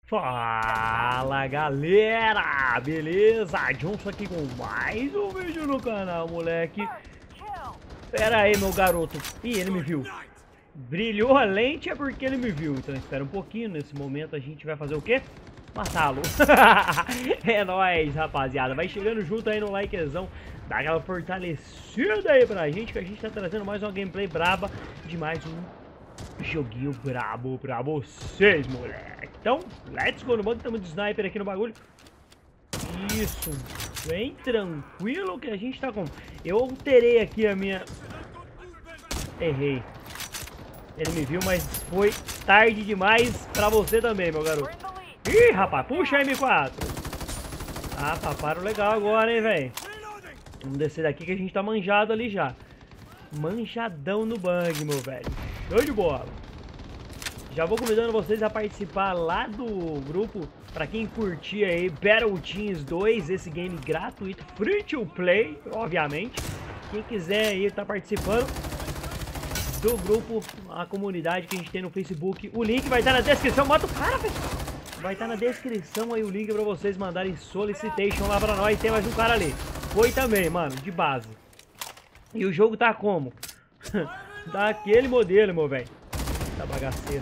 Fala galera, beleza? Johnson aqui com mais um vídeo no canal, moleque. Pera aí, meu garoto. Ih, ele me viu. Brilhou a lente é porque ele me viu. Então espera um pouquinho, nesse momento a gente vai fazer o quê? Matá-lo. É nóis, rapaziada. Vai chegando junto aí no likezão. Dá aquela fortalecida aí pra gente, que a gente tá trazendo mais uma gameplay braba de mais um joguinho brabo pra vocês, moleque. Então, let's go no banco. Estamos de sniper aqui no bagulho. Isso. Bem tranquilo que a gente tá com... Eu alterei aqui a minha... Errei. Ele me viu, mas foi tarde demais pra você também, meu garoto. Ih, rapaz, puxa a M4. Ah, paparam legal agora, hein, velho. Vamos descer daqui que a gente tá manjado ali já. Manjadão no bang, meu velho. Show de bola. Já vou convidando vocês a participar lá do grupo. Pra quem curtir aí Battletoads 2, esse game gratuito, free to play, obviamente. Quem quiser aí tá participando do grupo, a comunidade que a gente tem no Facebook. O link vai estar na descrição. Mata o cara, velho. Vai estar na descrição aí o link pra vocês mandarem solicitation lá pra nós. Tem mais um cara ali. Foi também, mano, de base. E o jogo tá como? Daquele modelo, meu velho. Da bagaceira.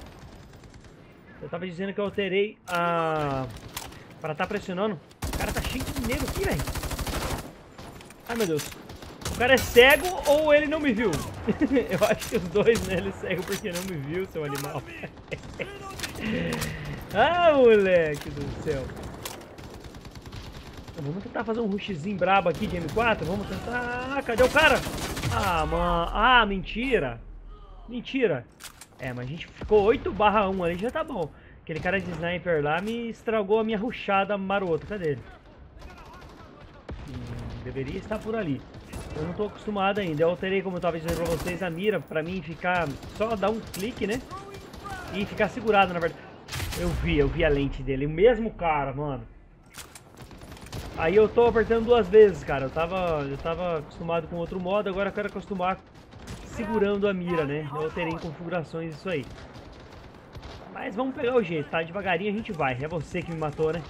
Eu tava dizendo que eu alterei a... Pra tá pressionando. O cara tá cheio de dinheiro aqui, velho. Ai, meu Deus. O cara é cego ou ele não me viu? Eu acho que os dois, né? Ele é cego porque não me viu, seu animal. Ah, moleque do céu. Vamos tentar fazer um rushzinho brabo aqui de M4. Vamos tentar... Ah, cadê o cara? Ah, mano. Ah, mentira. Mentira. É, mas a gente ficou 8/1 ali, já tá bom. Aquele cara de sniper lá me estragou a minha rushada marota. Cadê ele? Deveria estar por ali. Eu não tô acostumado ainda. Eu alterei, como eu tava dizendo pra vocês, a mira pra mim ficar... Só dar um clique, né? E ficar segurado, na verdade. Eu vi a lente dele. O mesmo cara, mano. Aí eu tô apertando duas vezes, cara. Eu tava acostumado com outro modo, agora eu quero acostumar segurando a mira, né? Eu alterei em configurações isso aí. Mas vamos pegar o jeito, tá? Devagarinho a gente vai. É você que me matou, né?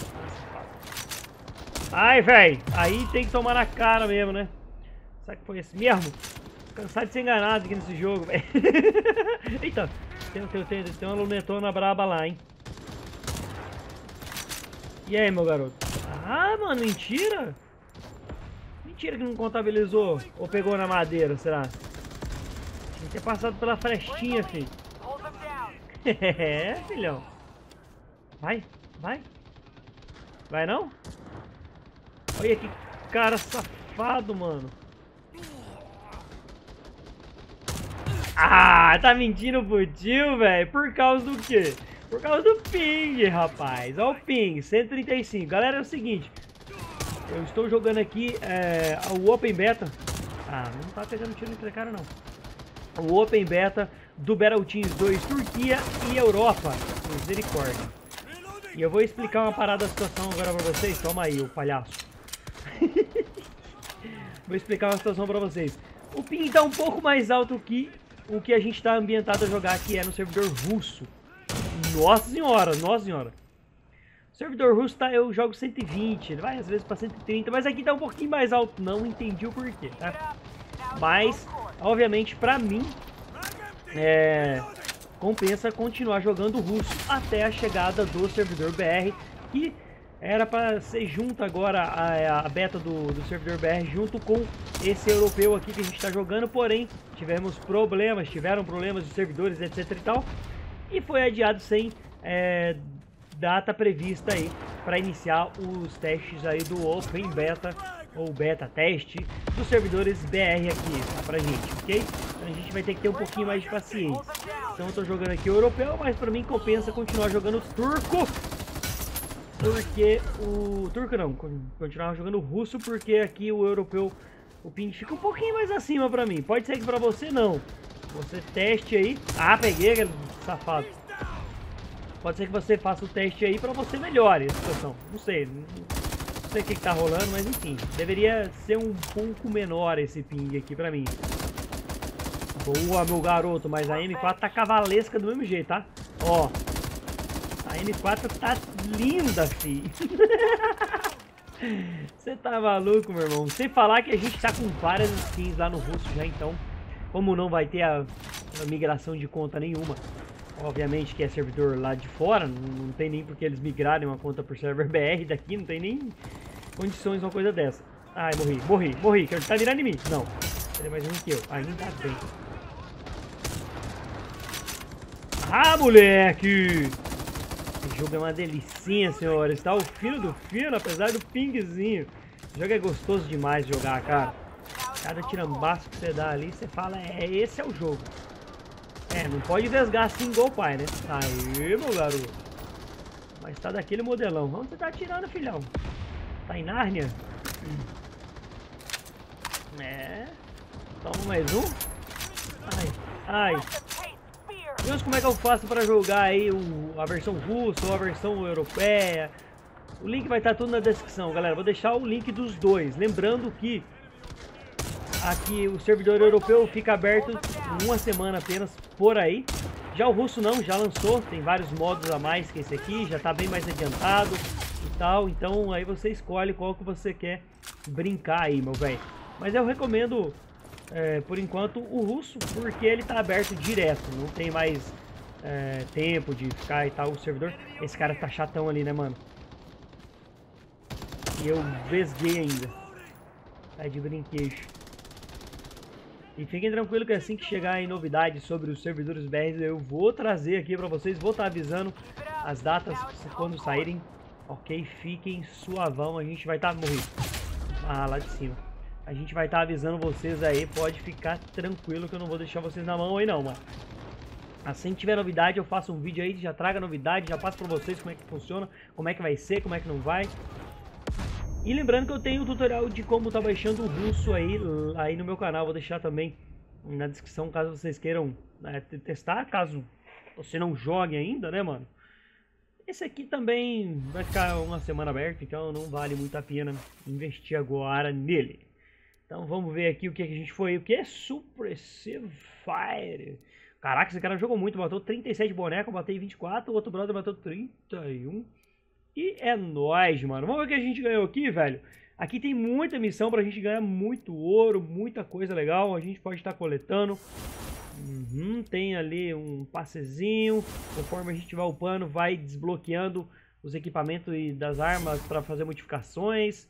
Ai, velho. Aí tem que tomar na cara mesmo, né? Será que foi esse mesmo? Cansado de ser enganado aqui nesse jogo, velho. Eita. Tem uma lunetona braba lá, hein? E aí, meu garoto? Ah, mano, mentira. Mentira que não contabilizou. Ou pegou na madeira, será? Tinha que ter passado pela frestinha, filho. É, filhão. Vai, vai. Vai não? Olha que cara safado, mano. Ah, tá mentindo pro tio, velho? Por causa do quê? Por causa do ping, rapaz. Olha o ping, 135. Galera, é o seguinte. Eu estou jogando aqui o Open Beta. Ah, não tá pegando tiro naquele cara, não. O Open Beta do Battletoads 2 Turquia e Europa. Misericórdia. E eu vou explicar uma parada da situação agora pra vocês. Toma aí, o palhaço. Vou explicar uma situação pra vocês. O ping tá um pouco mais alto que o que a gente tá ambientado a jogar, que é no servidor russo. Nossa senhora, nossa senhora. O servidor russo tá, eu jogo 120, ele vai às vezes pra 130, mas aqui tá um pouquinho mais alto. Não entendi o porquê, tá? Mas, obviamente, pra mim, compensa continuar jogando russo até a chegada do servidor BR, que era pra ser junto agora a beta do servidor BR junto com esse europeu aqui que a gente tá jogando, porém, tiveram problemas de servidores, etc e tal, e foi adiado sem data prevista aí para iniciar os testes aí do Open Beta ou Beta Teste dos servidores BR aqui, tá, pra gente, ok? Então a gente vai ter que ter um pouquinho mais de paciência. Então eu tô jogando aqui o europeu, mas pra mim compensa continuar jogando turco, porque o turco não, continuar jogando russo, porque aqui o europeu, o ping fica um pouquinho mais acima pra mim. Pode ser que pra você não. Você teste aí. Ah, peguei aquele safado. Pode ser que você faça o teste aí pra você melhore a situação. Não sei o que tá rolando, mas enfim. Deveria ser um pouco menor esse ping aqui pra mim. Boa, meu garoto. Mas a M4 tá cavalesca do mesmo jeito, tá? Ó. A A M4 tá linda, fi. Você tá maluco, meu irmão? Sem falar que a gente tá com várias skins lá no russo já, então, como não vai ter a migração de conta nenhuma, obviamente que é servidor lá de fora, não tem nem porque eles migrarem uma conta por server BR daqui, não tem nem condições uma coisa dessa. Ai, morri, que ele tá mirando em mim. Não, ele é mais ruim que eu, ainda bem. Ah, moleque! Esse jogo é uma delicinha, senhores. Tá o fino do fino, apesar do pingzinho. O jogo é gostoso demais de jogar, cara. Cada tirambaço que você dá ali, você fala, esse é o jogo. Não pode vesgar assim igual o pai, né? Aí, meu garoto. Mas tá daquele modelão. Onde você tá atirando, filhão? Tá em Nárnia? Toma mais um. Ai. Deus, como é que eu faço para jogar aí a versão russa ou a versão europeia? O link vai estar tudo na descrição, galera. Vou deixar o link dos dois. Lembrando que aqui o servidor europeu fica aberto uma semana apenas por aí. Já o russo não, já lançou. Tem vários modos a mais que esse aqui. Já está bem mais adiantado e tal. Então aí você escolhe qual que você quer brincar aí, meu velho. Mas eu recomendo... por enquanto o russo, porque ele tá aberto direto, não tem mais tempo de ficar e tal, o servidor. Esse cara tá chatão ali, né, mano? E eu vesguei ainda. Tá de brinquedo. E fiquem tranquilos que assim que chegar aí novidades sobre os servidores BR, eu vou trazer aqui pra vocês, vou estar avisando as datas quando saírem, ok? Fiquem suavão, a gente vai estar morrendo. Lá de cima. A gente vai estar avisando vocês aí, pode ficar tranquilo que eu não vou deixar vocês na mão aí não, mano. Assim que tiver novidade eu faço um vídeo aí, já traga novidade, já passo pra vocês como é que funciona, como é que vai ser, como é que não vai. E lembrando que eu tenho um tutorial de como tá baixando o russo aí no meu canal, vou deixar também na descrição caso vocês queiram testar, caso você não jogue ainda, né, mano. Esse aqui também vai ficar uma semana aberto, então não vale muito a pena investir agora nele. Então vamos ver aqui o que a gente foi. O que é Suppressive Fire? Caraca, esse cara jogou muito. Matou 37 bonecos, matei 24. O outro brother matou 31. E é nóis, mano. Vamos ver o que a gente ganhou aqui, velho. Aqui tem muita missão pra gente ganhar muito ouro, muita coisa legal. A gente pode estar coletando. Tem ali um passezinho. Conforme a gente vai upando, vai desbloqueando os equipamentos e das armas pra fazer modificações.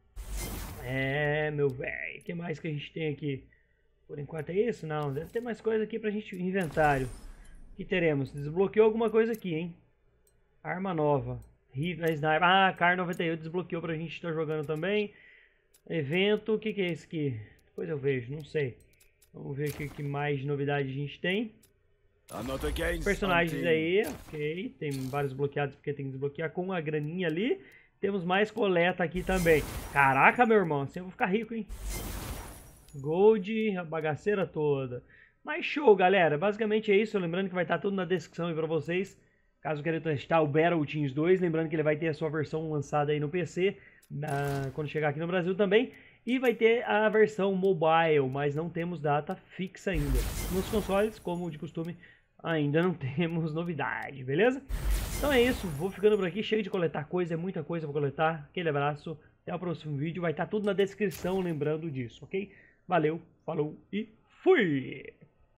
Meu velho, o que mais que a gente tem aqui? Por enquanto é isso? Não, deve ter mais coisa aqui pra gente, inventário. O que teremos? Desbloqueou alguma coisa aqui, hein? Arma nova. Sniper. Car 98 desbloqueou pra gente estar jogando também. Evento, o que é esse aqui? Depois eu vejo, não sei. Vamos ver aqui o que mais de novidade a gente tem. Personagens aí, ok. Tem vários bloqueados porque tem que desbloquear com a graninha ali. Temos mais coleta aqui também. Caraca, meu irmão, assim eu vou ficar rico, hein? Gold, a bagaceira toda. Mas show, galera. Basicamente é isso. Lembrando que vai estar tudo na descrição aí pra vocês. Caso queiram testar o Battletoads 2. Lembrando que ele vai ter a sua versão lançada aí no PC. Quando chegar aqui no Brasil também. E vai ter a versão mobile. Mas não temos data fixa ainda. Nos consoles, como de costume, ainda não temos novidade, beleza? Então é isso, vou ficando por aqui, cheio de coletar coisa, é muita coisa pra coletar. Aquele abraço, até o próximo vídeo, vai estar tudo na descrição lembrando disso, ok? Valeu, falou e fui!